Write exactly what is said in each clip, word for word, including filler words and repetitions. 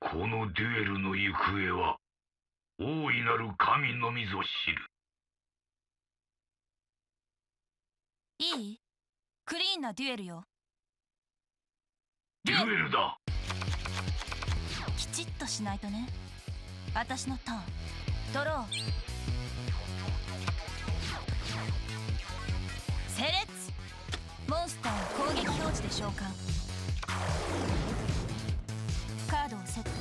このデュエルの行方は大いなる神のみぞ知る。 いい？クリーンなデュエルよ。 デュエルだ。 きちっとしないとね。私のターン。ドロー。セレッツ。モンスターを攻撃表示で召喚。カードをセット。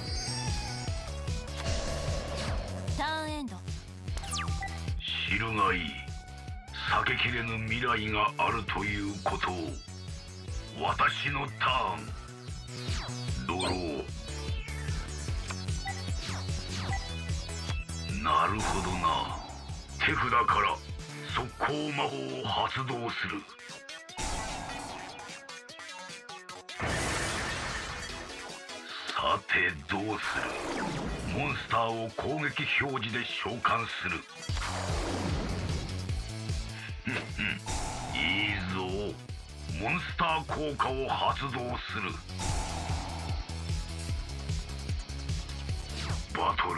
ターンエンド。 知るがいい。避けきれぬ未来があるということを。私のターン。ドロー。なるほどな。手札から速攻魔法を発動する。さてどうする。モンスターを攻撃表示で召喚する。いいぞ。モンスター効果を発動する。バトル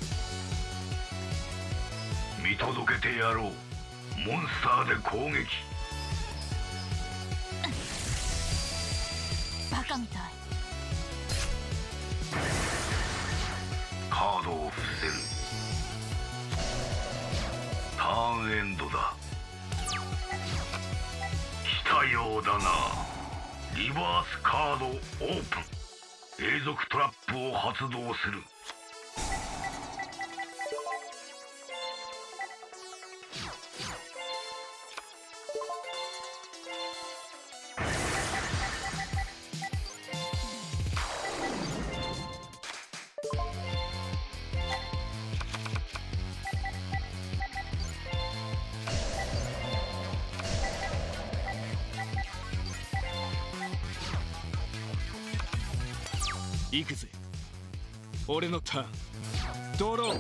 見届けてやろう。モンスターで攻撃。 バカみたい。 カードを伏せる。ターンエンドだ。来たようだな。リバースカードオープン。永続トラップを発動する。 行くぜ。俺のターン。ドロー。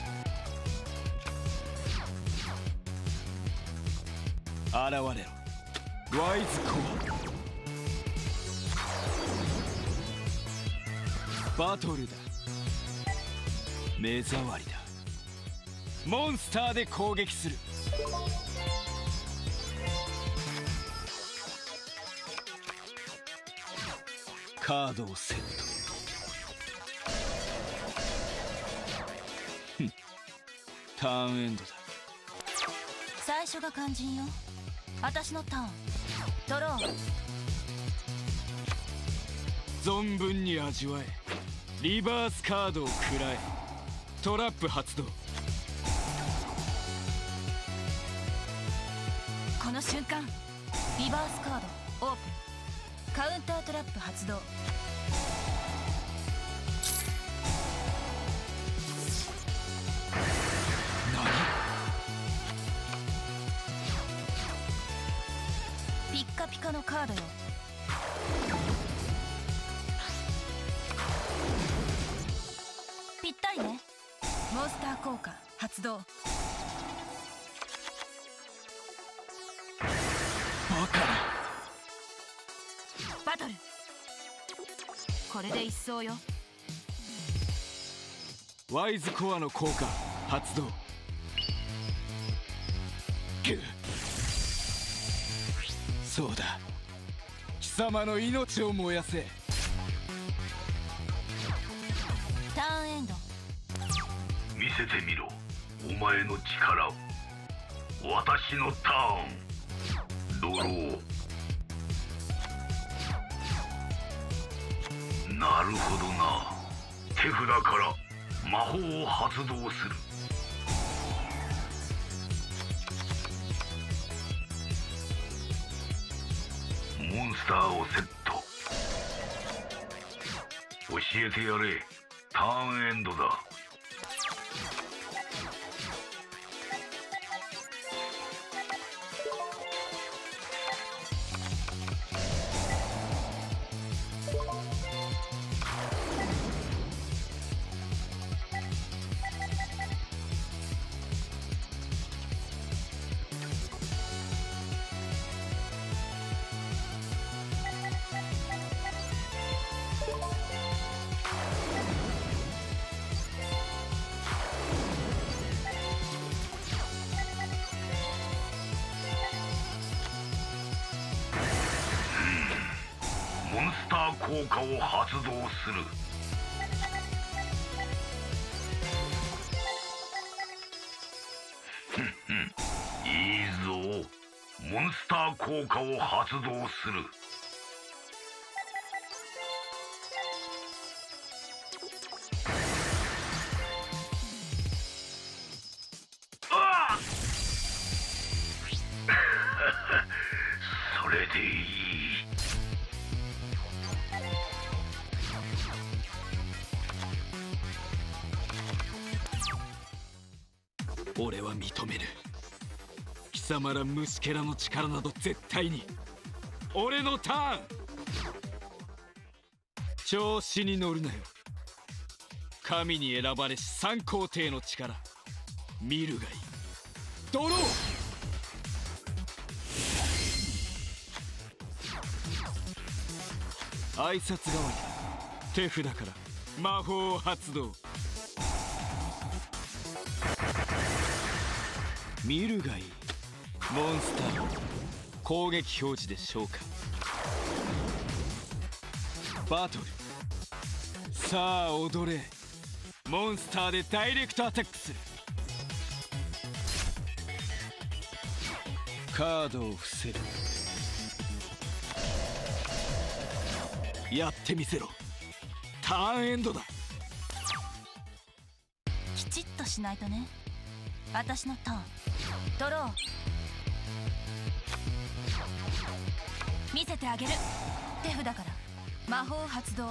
現れろ。ワイズコア。バトルだ。目障りだ。モンスターで攻撃する。カードをセット。ターンエンドだ。 最初が肝心よ。私のターン。ドロー。 存分に味わえ。リバースカードを食らえ。トラップ発動。 この瞬間。リバースカードオープン。カウンタートラップ発動。ピッカピカのカードよ。ぴったりね。モンスター効果発動。 バカな。 バトル。これで一掃よ。 ワイズコアの効果発動。ぐっ、そうだ。貴様の命を燃やせ。 ターンエンド。 見せてみろ。お前の力を。私のターン。ドロー。なるほどな。手札から魔法を発動する。モンスターをセット。教えてやれ。ターンエンドだ。 効果を発動する。ふんふん、いいぞ。モンスター効果を発動する。ああそれでいい。 俺は認める。貴様ら虫けらの力など絶対に。俺のターン。調子に乗るなよ。神に選ばれし三皇帝の力、見るがいい。ドロー。挨拶代わり手札から魔法を発動。見るがいい。モンスターを攻撃表示で召喚。バトル。さあ踊れ。モンスターでダイレクトアタックする。カードを伏せる。やってみせろ。ターンエンドだ。 きちっとしないとね。私のターン。ドロー。見せてあげる。手札から魔法発動。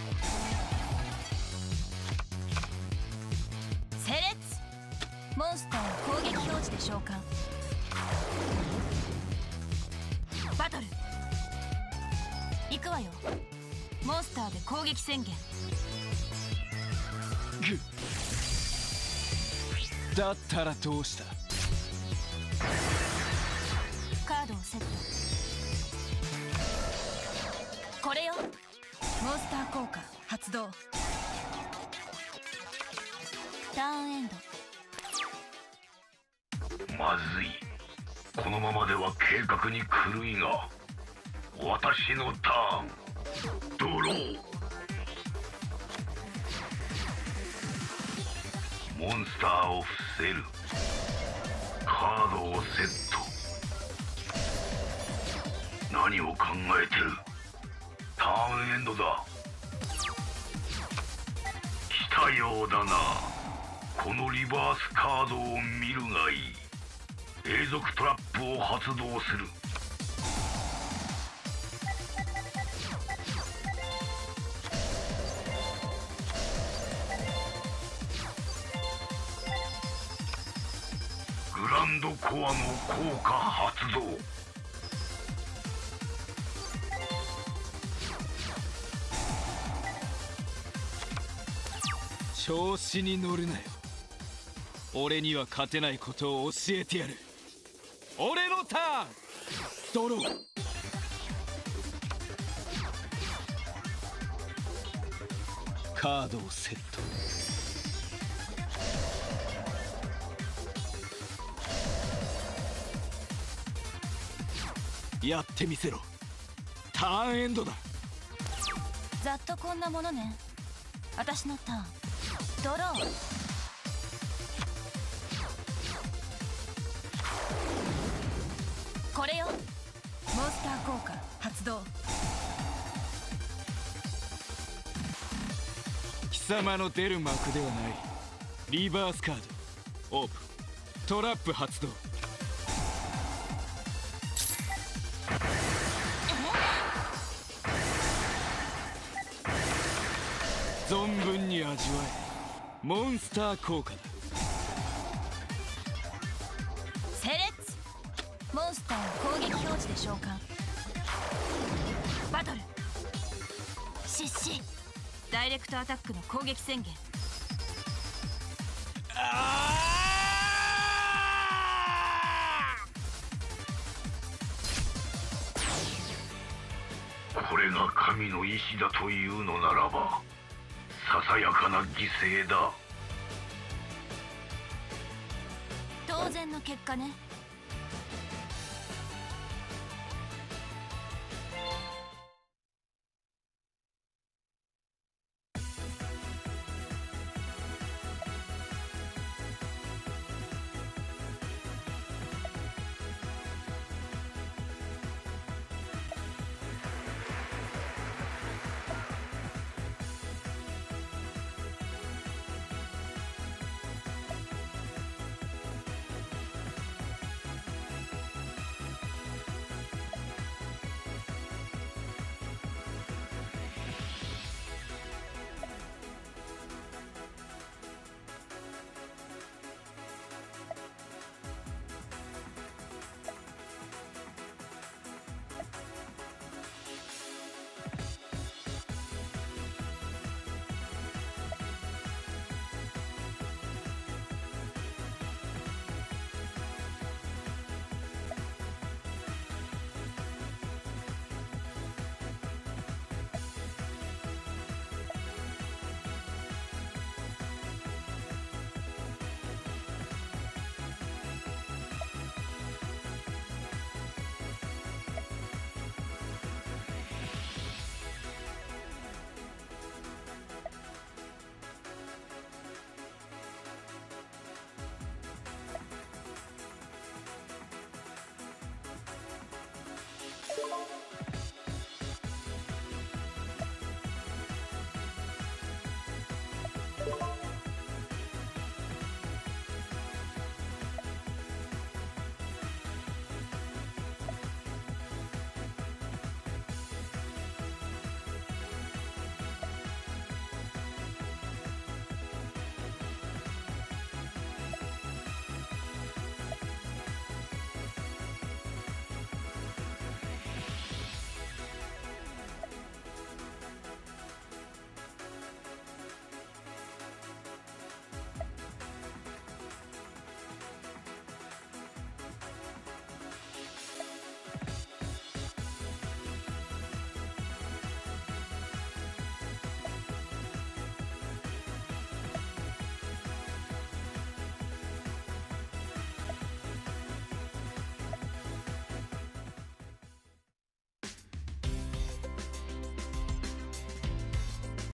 セレッツ。モンスターを攻撃表示で召喚。バトル。行くわよ。モンスターで攻撃宣言。 グッ。だったらどうした。 カードをセット。これよ。モンスター効果発動。ターンエンド。 まずい。このままでは計画に狂いが。私のターン。ドロー。モンスターを伏せる。カードをセット。何を考えてる。ターンエンドだ。来たようだな。このリバースカードを見るがいい。永続トラップを発動する。グランドコアの効果発動。 調子に乗るなよ。俺には勝てないことを教えてやる。俺のターン。ドロー。カードをセット。やってみせろ。ターンエンドだ。 ざっとこんなものね。私のターン。ドロー。これよ。モンスター効果発動。 貴様の出る幕ではない。リバースカードオープン。トラップ発動。存分に味わえ。モンスター効果だ。 セレッツ。モンスターを攻撃表示で召喚。バトル。失神。ダイレクトアタックの攻撃宣言。 ああ、これが神の意志だというのならば、ささやかな犠牲だ。 当然の結果ね。